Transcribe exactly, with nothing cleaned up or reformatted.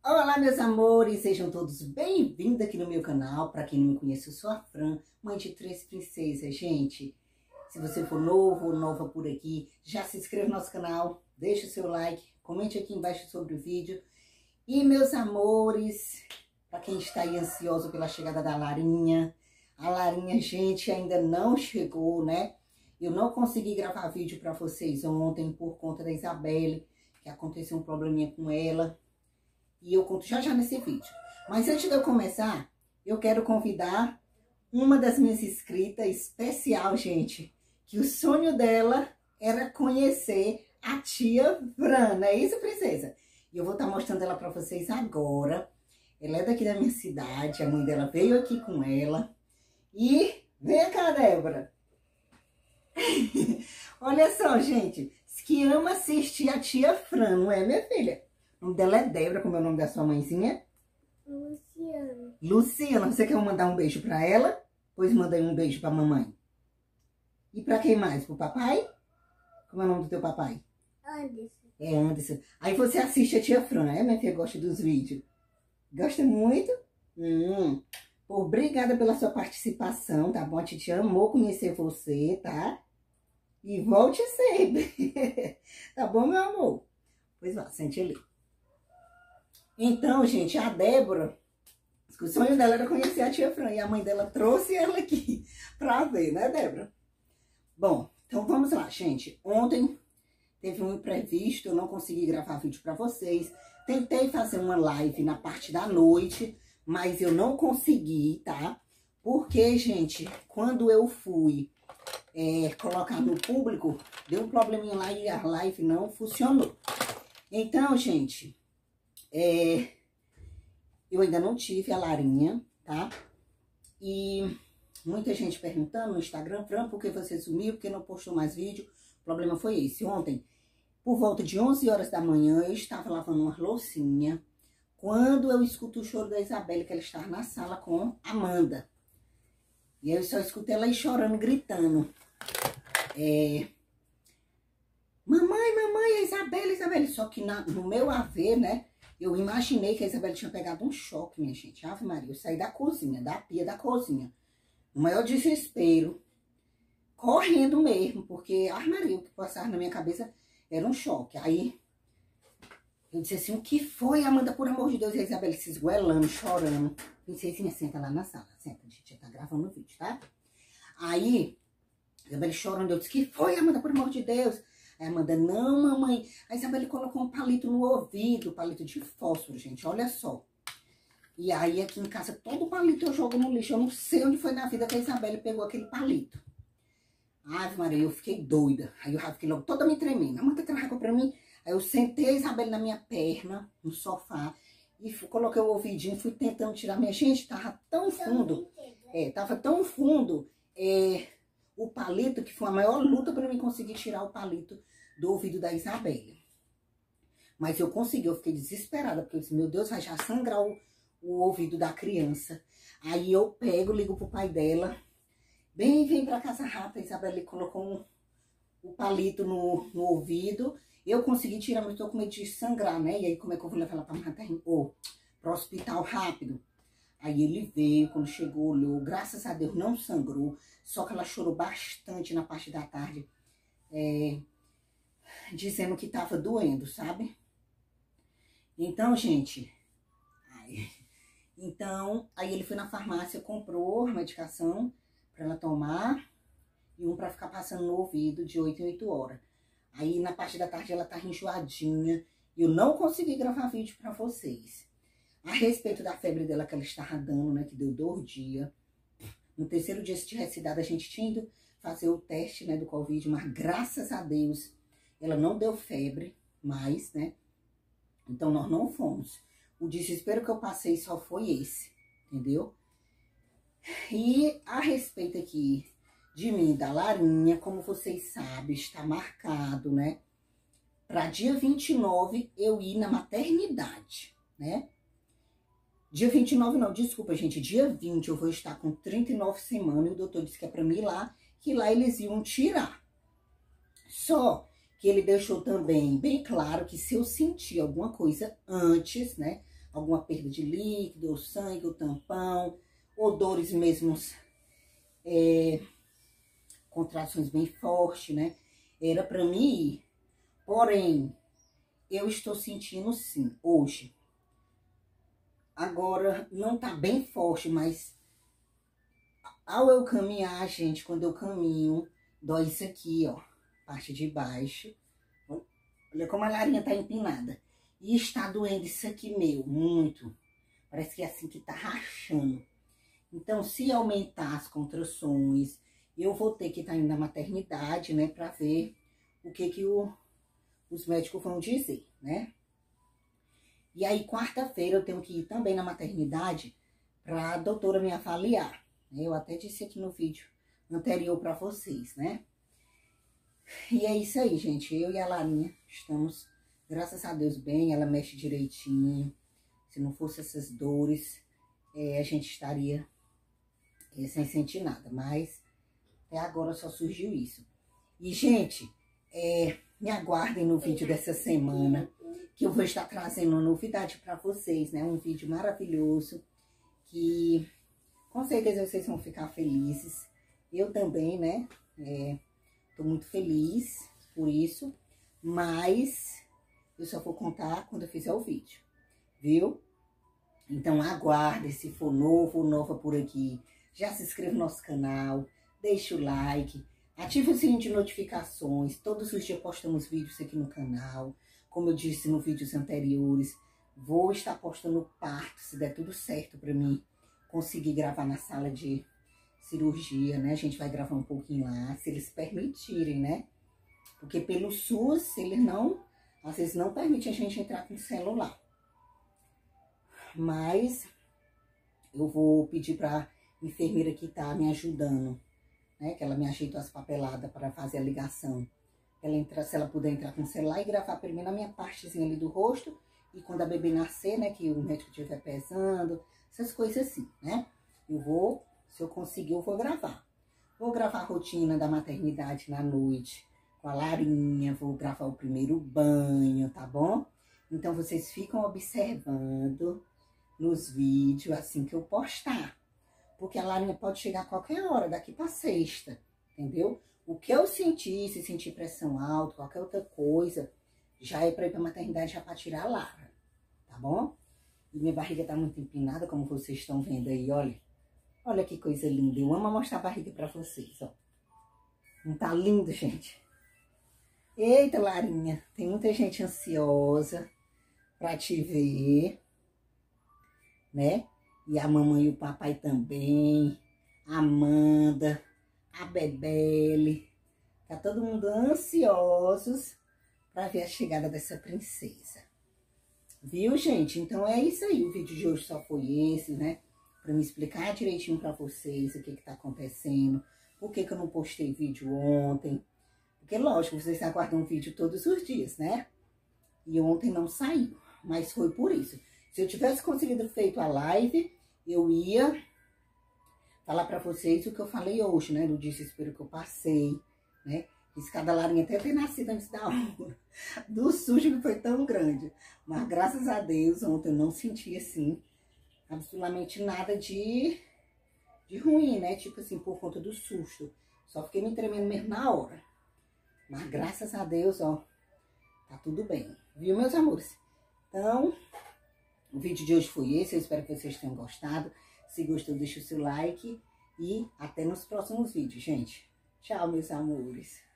Olá, meus amores, sejam todos bem-vindos aqui no meu canal. Para quem não me conhece, eu sou a Fran, mãe de três princesas, gente. Se você for novo ou nova por aqui, já se inscreva no nosso canal, deixa o seu like, comente aqui embaixo sobre o vídeo. E, meus amores, para quem está aí ansioso pela chegada da Larinha, a Larinha, gente, ainda não chegou, né? Eu não consegui gravar vídeo para vocês ontem por conta da Isabelle, que aconteceu um probleminha com ela. E eu conto já já nesse vídeo. Mas antes de eu começar, eu quero convidar uma das minhas inscritas especial, gente. Que o sonho dela era conhecer a tia Fran, não é isso, princesa? E eu vou estar mostrando ela para vocês agora. Ela é daqui da minha cidade, a mãe dela veio aqui com ela. E vem cá, Débora. Olha só, gente. Que ama assistir a tia Fran, não é, minha filha? O nome dela é Débora, como é o nome da sua mãezinha? Luciana. Luciana, você quer mandar um beijo pra ela? Pois manda aí um beijo pra mamãe. E pra quem mais? Pro papai? Como é o nome do teu papai? Anderson. É Anderson. Aí você assiste a tia Fran, é, minha filha? Gosta dos vídeos? Gosta muito? Hum. Obrigada pela sua participação, tá bom? A titia amou conhecer você, tá? E volte sempre. Tá bom, meu amor? Pois vá, sente ali. Então, gente, a Débora, o sonho dela era conhecer a tia Fran, e a mãe dela trouxe ela aqui pra ver, né, Débora? Bom, então vamos lá, gente. Ontem teve um imprevisto, eu não consegui gravar vídeo pra vocês. Tentei fazer uma live na parte da noite, mas eu não consegui, tá? Porque, gente, quando eu fui é, colocar no público, deu um probleminha lá e a live não funcionou. Então, gente... É, eu ainda não tive a Larinha, tá? E muita gente perguntando no Instagram, Fran, por que você sumiu? Por que não postou mais vídeo? O problema foi esse. Ontem, por volta de onze horas da manhã, eu estava lavando uma loucinha, quando eu escuto o choro da Isabelle, que ela estava na sala com a Amanda. E aí eu só escutei ela aí chorando, gritando. É... Mamãe, mamãe, a Isabelle, Isabelle. Só que na, no meu haver, né? Eu imaginei que a Isabelle tinha pegado um choque, minha gente. Ave Maria, eu saí da cozinha, da pia da cozinha. No maior desespero. Correndo mesmo, porque, ave Maria, o que passava na minha cabeça era um choque. Aí, eu disse assim, o que foi, Amanda, por amor de Deus? E a Isabelle se esgoelando, chorando. Princesinha, senta lá na sala. Senta, a gente já tá gravando o vídeo, tá? Aí, a Isabelle chorando, eu disse, que foi, Amanda, por amor de Deus? Aí a Amanda, não, mamãe. A Isabelle colocou um palito no ouvido, palito de fósforo, gente, olha só. E aí aqui em casa, todo palito eu jogo no lixo. Eu não sei onde foi na vida que a Isabelle pegou aquele palito. Ave Maria, eu fiquei doida. Aí eu já fiquei logo toda me tremendo. Amanda, traz água pra mim. Aí eu sentei a Isabelle na minha perna, no sofá, e fui, coloquei o ouvidinho, fui tentando tirar. Minha gente, tava tão fundo, é, tava tão fundo, é, o palito, que foi a maior luta pra mim conseguir tirar o palito do ouvido da Isabelle. Mas eu consegui, eu fiquei desesperada, porque eu disse, meu Deus, vai já sangrar o, o ouvido da criança. Aí eu pego, ligo pro pai dela, bem, vem pra casa rápida. A Isabelle colocou um, o palito no, no ouvido, eu consegui tirar, mas tô com medo de sangrar, né? E aí como é que eu vou levar ela pra materno, ou pro hospital rápido? Aí ele veio, quando chegou, olhou, graças a Deus não sangrou, só que ela chorou bastante na parte da tarde, é, dizendo que tava doendo, sabe? Então, gente, aí, então, aí ele foi na farmácia, comprou a medicação pra ela tomar e um pra ficar passando no ouvido de oito em oito horas. Aí na parte da tarde ela tá enjoadinha e eu não consegui gravar vídeo pra vocês. A respeito da febre dela que ela estava dando, né, que deu dois dias. No terceiro dia, se tivesse dado, a gente tinha ido fazer o teste, né, do Covid, mas graças a Deus ela não deu febre mais, né? Então nós não fomos. O desespero que eu passei só foi esse, entendeu? E a respeito aqui de mim, da Larinha, como vocês sabem, está marcado, né? Para dia vinte e nove eu ir na maternidade, né? Dia vinte e nove não, desculpa, gente, dia vinte eu vou estar com trinta e nove semanas e o doutor disse que é para mim ir lá, que lá eles iam tirar. Só que ele deixou também bem claro que se eu sentir alguma coisa antes, né, alguma perda de líquido, ou sangue, ou tampão, ou dores mesmo, é, contrações bem fortes, né? Era pra mim ir. Porém, eu estou sentindo sim, hoje. Agora, não tá bem forte, mas ao eu caminhar, gente, quando eu caminho, dói isso aqui, ó, parte de baixo. Olha como a Larinha tá empinada. E está doendo isso aqui, meu, muito. Parece que é assim que tá rachando. Então, se aumentar as contrações, eu vou ter que estar indo na maternidade, né, pra ver o que que o, os médicos vão dizer, né? E aí, quarta-feira, eu tenho que ir também na maternidade pra doutora me avaliar. Eu até disse aqui no vídeo anterior pra vocês, né? E é isso aí, gente. Eu e a Larinha estamos, graças a Deus, bem. Ela mexe direitinho. Se não fosse essas dores, é, a gente estaria é, sem sentir nada. Mas até agora só surgiu isso. E, gente, é, me aguardem no vídeo dessa semana, que eu vou estar trazendo uma novidade para vocês, né? Um vídeo maravilhoso, que com certeza vocês vão ficar felizes. Eu também, né? É, tô muito feliz por isso, mas eu só vou contar quando eu fizer o vídeo, viu? Então aguarde, se for novo ou nova por aqui, já se inscreva no nosso canal, deixa o like, ative o sininho de notificações. Todos os dias postamos vídeos aqui no canal. Como eu disse nos vídeos anteriores, vou estar postando parto, se der tudo certo para mim conseguir gravar na sala de cirurgia, né? A gente vai gravar um pouquinho lá, se eles permitirem, né? Porque pelo SUS, eles não, às vezes não permitem a gente entrar com celular. Mas eu vou pedir para enfermeira que tá me ajudando, né? Que ela me ajeitou as papeladas para fazer a ligação. Ela entra, se ela puder entrar com o celular e gravar primeiro a minha partezinha ali do rosto. E quando a bebê nascer, né? Que o médico estiver pesando, essas coisas assim, né? Eu vou, se eu conseguir, eu vou gravar. Vou gravar a rotina da maternidade na noite com a Larinha. Vou gravar o primeiro banho, tá bom? Então, vocês ficam observando nos vídeos assim que eu postar. Porque a Larinha pode chegar a qualquer hora, daqui pra sexta, entendeu? O que eu sentir, se sentir pressão alta, qualquer outra coisa, já é pra ir pra maternidade, já pra tirar a Lara, tá bom? E minha barriga tá muito empinada, como vocês estão vendo aí, olha. Olha que coisa linda. Eu amo mostrar a barriga pra vocês, ó. Não tá lindo, gente? Eita, Larinha, tem muita gente ansiosa pra te ver, né? E a mamãe e o papai também, a Amanda, a Bebele. Tá todo mundo ansiosos pra ver a chegada dessa princesa. Viu, gente? Então é isso aí. O vídeo de hoje só foi esse, né? Pra me explicar direitinho pra vocês o que que tá acontecendo. Por que que eu não postei vídeo ontem. Porque, lógico, vocês aguardam um vídeo todos os dias, né? E ontem não saiu. Mas foi por isso. Se eu tivesse conseguido feito a live, eu ia falar pra vocês o que eu falei hoje, né? Do desespero que eu passei, né? Fiz cada Larinha até ter nascido antes da hora. Do sujo que foi tão grande. Mas graças a Deus, ontem eu não senti assim, absolutamente nada de, de ruim, né? Tipo assim, por conta do susto. Só fiquei me tremendo mesmo na hora. Mas graças a Deus, ó, tá tudo bem. Viu, meus amores? Então, o vídeo de hoje foi esse. Eu espero que vocês tenham gostado. Se gostou, deixa o seu like. E até nos próximos vídeos, gente. Tchau, meus amores.